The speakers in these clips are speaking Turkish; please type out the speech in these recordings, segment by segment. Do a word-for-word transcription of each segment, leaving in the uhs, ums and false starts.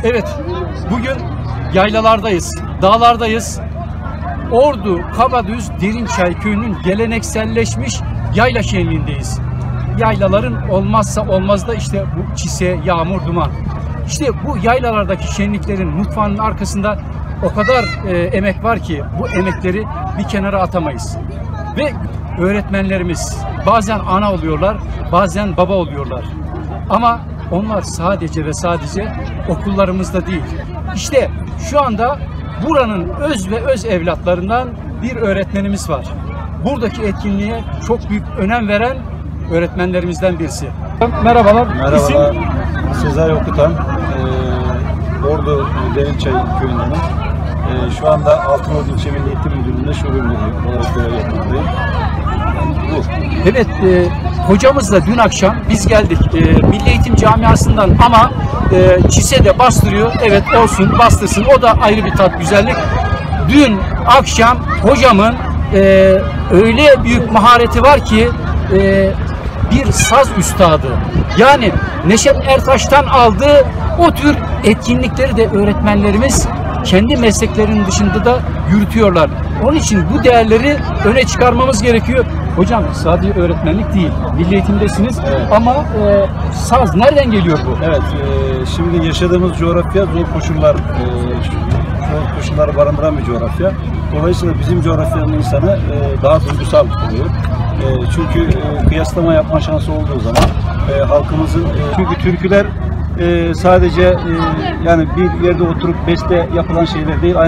Evet, bugün yaylalardayız, dağlardayız. Ordu, Kabadüz, Derinçay köyünün gelenekselleşmiş yayla şenliğindeyiz. Yaylaların olmazsa olmaz da işte bu çise, yağmur, duman. İşte bu yaylalardaki şenliklerin mutfağının arkasında o kadar e, emek var ki bu emekleri bir kenara atamayız. Ve öğretmenlerimiz bazen ana oluyorlar, bazen baba oluyorlar. Ama onlar sadece ve sadece okullarımızda değil. İşte şu anda buranın öz ve öz evlatlarından bir öğretmenimiz var. Buradaki etkinliğe çok büyük önem veren öğretmenlerimizden birisi. Merhabalar. Merhabalar. İsim? Sezai Okutan. Ee, Ordu Derinçay köyündenim. Ee, şu anda Altınordu İlçe Milli Eğitim Müdürlüğü'nde şube müdürü olarak görev yapmaktayım. Bu. Evet, e, hocamızla dün akşam biz geldik e, Milli Eğitim Camiası'ndan ama e, çise de bastırıyor. Evet, olsun, bastırsın. O da ayrı bir tat, güzellik. Dün akşam hocamın e, öyle büyük mahareti var ki e, bir saz üstadı. Yani Neşet Ertaş'tan aldığı o tür etkinlikleri de öğretmenlerimiz kendi mesleklerinin dışında da yürütüyorlar. Onun için bu değerleri öne çıkarmamız gerekiyor. Hocam sadece öğretmenlik değil, milli eğitimdesiniz, evet. Ama e, saz nereden geliyor bu? Evet, e, şimdi yaşadığımız coğrafya zor koşullar, e, zor koşulları barındıran bir coğrafya. Dolayısıyla bizim coğrafyanın insanı e, daha duygusal oluyor. E, çünkü e, kıyaslama yapma şansı olduğu zaman e, halkımızın, e, çünkü türküler e, sadece e, yani bir yerde oturup beste yapılan şeyler değil.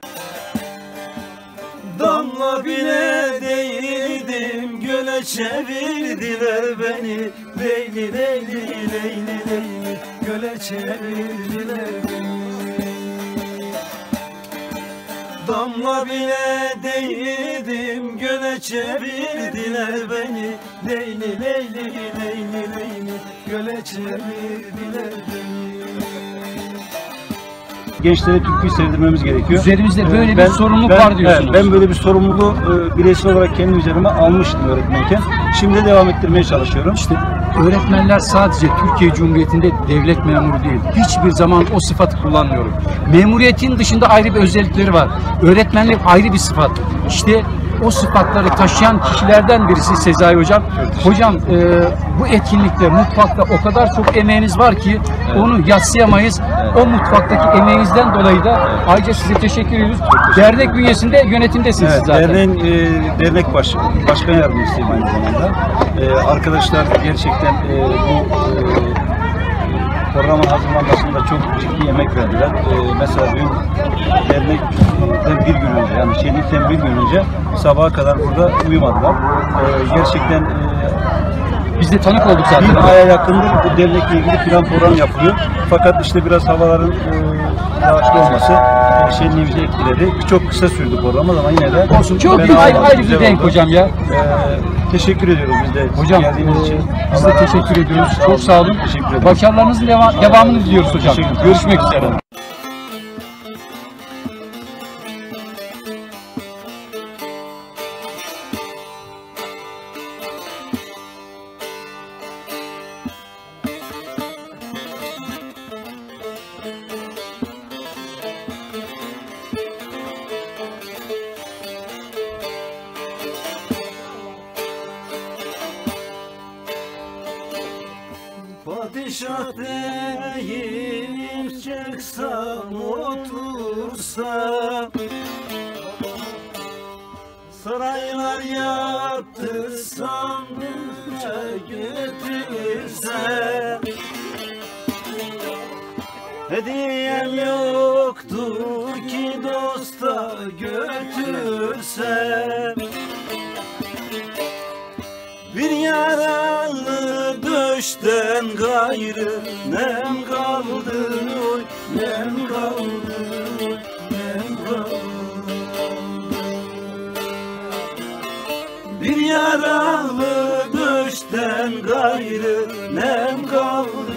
Damla bile değildim, göle çevirdiler beni. Leyli leyli leyli leyli, göle çevirdiler beni. Damla bile değildim, göle çevirdiler beni. Leyli leyli leyli leyli, göle çevirdiler beni. Gençlere türküyü sevdirmemiz gerekiyor. Üzerimizde böyle ee, bir sorumluluk ben, var diyorsunuz. Evet, ben böyle bir sorumluluğu e, bireysel olarak kendim üzerime almıştım öğretmenken. Şimdi de devam ettirmeye çalışıyorum. İşte öğretmenler sadece Türkiye Cumhuriyeti'nde devlet memuru değil. Hiçbir zaman o sıfatı kullanmıyorum. Memuriyetin dışında ayrı bir özellikleri var. Öğretmenlik ayrı bir sıfat. İşte o sıfatları taşıyan kişilerden birisi Sezai Hocam. Hocam e, bu etkinlikte, mutfakta o kadar çok emeğiniz var ki evet. Onu yadsıyamayız. Evet. O mutfaktaki emeğinizden dolayı da evet. Ayrıca size teşekkür ediyoruz. Teşekkür dernek bünyesinde yönetimdesiniz evet, zaten. Derneğin e, dernek baş, başkan yardımcısıyım aynı zamanda. E, arkadaşlar gerçekten e, bu e, programın hazırlanmasında çok ciddi emek verdiler. Ee, mesela dün dernekten bir gün önce, yani şenlikten bir gün önce sabaha kadar burada uyumadılar. Ee, gerçekten e, biz de tanık olduk zaten. Bir aya yakındır bu dernekle ilgili plan program yapılıyor. Fakat işte biraz havaların e, yağışlı olması e, şenliğimizi etkiledi. Çok kısa sürdü program ama yine de olsun. Çok bir ayrı, ayrı bir denk hocam ya. Ee, teşekkür ediyoruz biz de hocam, geldiğiniz için. Biz de teşekkür ediyoruz. Sağ çok sağ olun. Başarılarınızın deva devamını diliyoruz hocam. Görüşmek üzere. Padişah değil çıksam otursam, saraylar yaptırsam, getirsem, hediyem yoktur ki dosta götürsem. Bir yaralı döşten gayrı nem kaldı, oy, nem kaldı, oy, nem kaldı. Bir yaralı döşten gayrı nem kaldı.